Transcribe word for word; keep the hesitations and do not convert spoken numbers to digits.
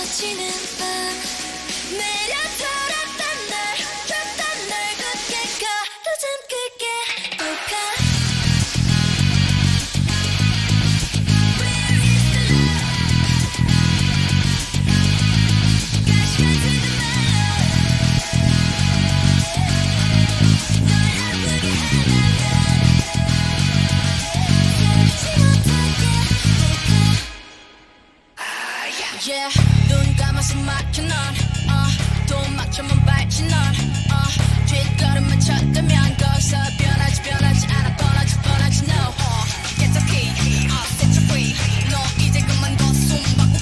지는 밤 내려 돌았던 날 줬던 날 굳게 가로등 크게 또 가 Yeah, 눈 감아서 막혀 넌 uh, 돈 막혀만 밟지 넌 uh, 뒷걸음만 쳤다면 거기서 변하지 변하지 않아 떠나지 떠나지 no uh, Get the key, uh, set you free 너 이제 그만 둬 숨 막